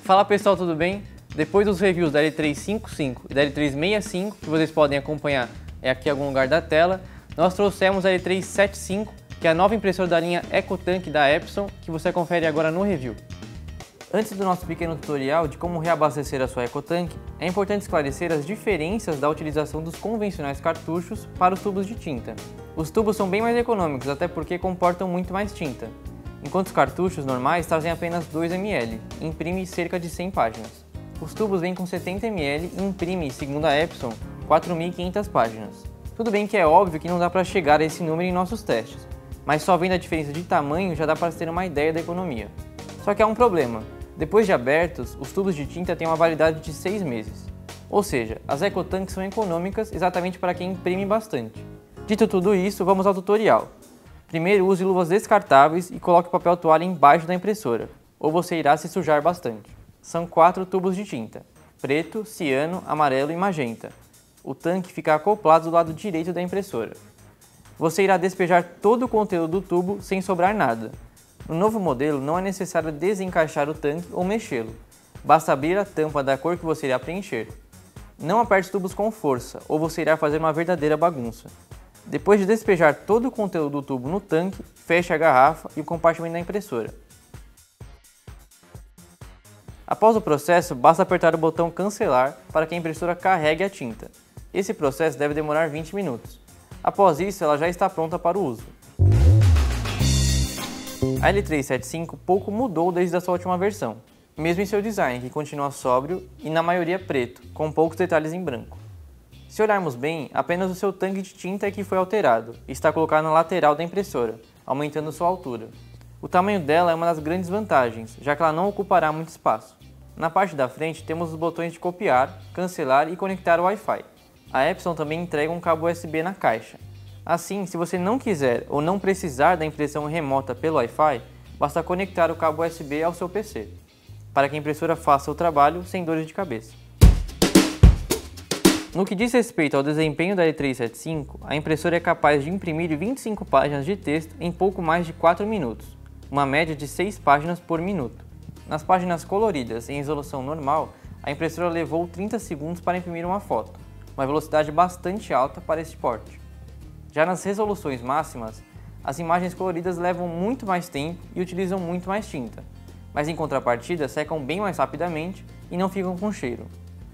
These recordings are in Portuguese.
Fala pessoal, tudo bem? Depois dos reviews da L355 e da L365, que vocês podem acompanhar aqui em algum lugar da tela, nós trouxemos a L375, que é a nova impressora da linha EcoTank da Epson, que você confere agora no review. Antes do nosso pequeno tutorial de como reabastecer a sua EcoTank, é importante esclarecer as diferenças da utilização dos convencionais cartuchos para os tubos de tinta. Os tubos são bem mais econômicos, até porque comportam muito mais tinta, enquanto os cartuchos normais trazem apenas 2 ml e imprimem cerca de 100 páginas. Os tubos vêm com 70 ml e imprimem, segundo a Epson, 4.500 páginas. Tudo bem que é óbvio que não dá para chegar a esse número em nossos testes, mas só vendo a diferença de tamanho já dá para ter uma ideia da economia. Só que há um problema. Depois de abertos, os tubos de tinta têm uma validade de 6 meses. Ou seja, as EcoTanks são econômicas exatamente para quem imprime bastante. Dito tudo isso, vamos ao tutorial. Primeiro, use luvas descartáveis e coloque o papel toalha embaixo da impressora, ou você irá se sujar bastante. São 4 tubos de tinta: preto, ciano, amarelo e magenta. O tanque fica acoplado do lado direito da impressora. Você irá despejar todo o conteúdo do tubo sem sobrar nada. No novo modelo, não é necessário desencaixar o tanque ou mexê-lo. Basta abrir a tampa da cor que você irá preencher. Não aperte os tubos com força, ou você irá fazer uma verdadeira bagunça. Depois de despejar todo o conteúdo do tubo no tanque, feche a garrafa e o compartimento da impressora. Após o processo, basta apertar o botão cancelar para que a impressora carregue a tinta. Esse processo deve demorar 20 minutos. Após isso, ela já está pronta para o uso. A L375 pouco mudou desde a sua última versão, mesmo em seu design, que continua sóbrio e na maioria preto, com poucos detalhes em branco. Se olharmos bem, apenas o seu tanque de tinta é que foi alterado e está colocado na lateral da impressora, aumentando sua altura. O tamanho dela é uma das grandes vantagens, já que ela não ocupará muito espaço. Na parte da frente temos os botões de copiar, cancelar e conectar o Wi-Fi. A Epson também entrega um cabo USB na caixa. Assim, se você não quiser ou não precisar da impressão remota pelo Wi-Fi, basta conectar o cabo USB ao seu PC, para que a impressora faça o trabalho sem dores de cabeça. No que diz respeito ao desempenho da L375, a impressora é capaz de imprimir 25 páginas de texto em pouco mais de 4 minutos, uma média de 6 páginas por minuto. Nas páginas coloridas em resolução normal, a impressora levou 30 segundos para imprimir uma foto, uma velocidade bastante alta para este porte. Já nas resoluções máximas, as imagens coloridas levam muito mais tempo e utilizam muito mais tinta, mas em contrapartida secam bem mais rapidamente e não ficam com cheiro.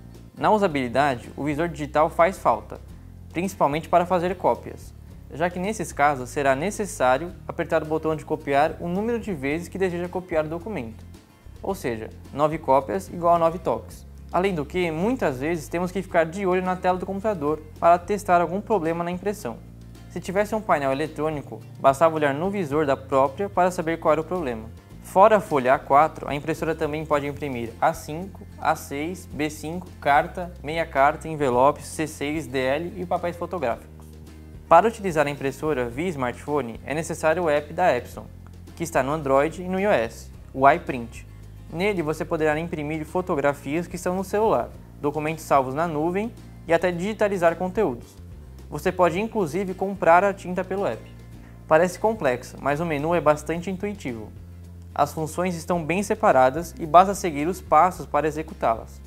Na usabilidade, o visor digital faz falta, principalmente para fazer cópias, já que nesses casos será necessário apertar o botão de copiar o número de vezes que deseja copiar o documento, ou seja, 9 cópias igual a 9 toques. Além do que, muitas vezes temos que ficar de olho na tela do computador para testar algum problema na impressão. Se tivesse um painel eletrônico, bastava olhar no visor da própria para saber qual era o problema. Fora a folha A4, a impressora também pode imprimir A5, A6, B5, carta, meia carta, envelopes, C6, DL e papéis fotográficos. Para utilizar a impressora via smartphone, é necessário o app da Epson, que está no Android e no iOS, o iPrint. Nele você poderá imprimir fotografias que estão no celular, documentos salvos na nuvem e até digitalizar conteúdos. Você pode inclusive comprar a tinta pelo app. Parece complexo, mas o menu é bastante intuitivo. As funções estão bem separadas e basta seguir os passos para executá-las.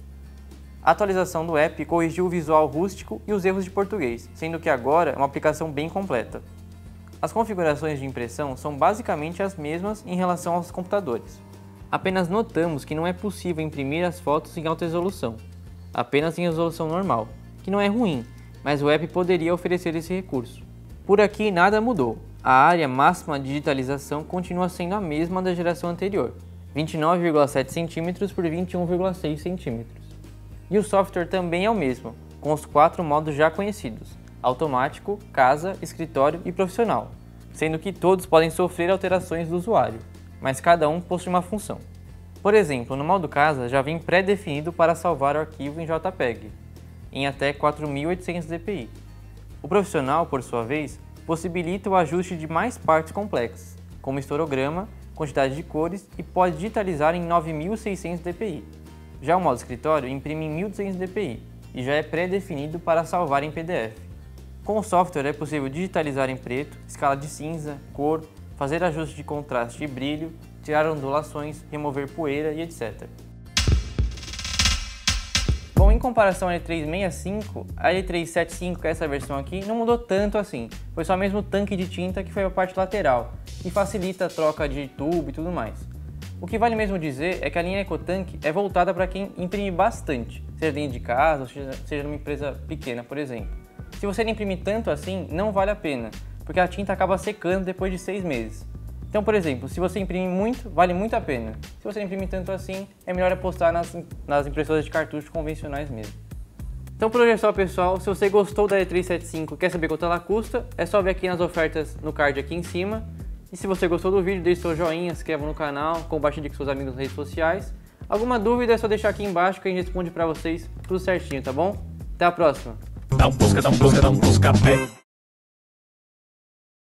A atualização do app corrigiu o visual rústico e os erros de português, sendo que agora é uma aplicação bem completa. As configurações de impressão são basicamente as mesmas em relação aos computadores. Apenas notamos que não é possível imprimir as fotos em alta resolução, apenas em resolução normal, que não é ruim, mas o app poderia oferecer esse recurso. Por aqui nada mudou. A área máxima de digitalização continua sendo a mesma da geração anterior, 29,7 cm por 21,6 cm. E o software também é o mesmo, com os 4 modos já conhecidos: automático, casa, escritório e profissional, sendo que todos podem sofrer alterações do usuário, mas cada um possui uma função. Por exemplo, no modo casa já vem pré-definido para salvar o arquivo em JPEG, em até 4.800 dpi. O profissional, por sua vez, possibilita o ajuste de mais partes complexas, como histograma, quantidade de cores e pode digitalizar em 9.600 dpi. Já o modo escritório imprime em 1.200 dpi e já é pré-definido para salvar em PDF. Com o software é possível digitalizar em preto, escala de cinza, cor, fazer ajuste de contraste e brilho, tirar ondulações, remover poeira e etc. Bom, em comparação à L365, a L375, que é essa versão aqui, não mudou tanto assim. Foi só mesmo o tanque de tinta que foi a parte lateral, que facilita a troca de tubo e tudo mais. O que vale mesmo dizer é que a linha EcoTank é voltada para quem imprime bastante, seja dentro de casa ou seja numa empresa pequena, por exemplo. Se você não imprimir tanto assim, não vale a pena, porque a tinta acaba secando depois de 6 meses. Então, por exemplo, se você imprimir muito, vale muito a pena. Se você não imprimir tanto assim, é melhor apostar nas impressoras de cartucho convencionais mesmo. Então por hoje é só, pessoal. Se você gostou da L375 e quer saber quanto ela custa, é só ver aqui nas ofertas no card aqui em cima. E se você gostou do vídeo, deixe seu joinha, se inscreva no canal, compartilhe com seus amigos nas redes sociais. Alguma dúvida é só deixar aqui embaixo que a gente responde pra vocês tudo certinho, tá bom? Até a próxima! Dá um busca, pé.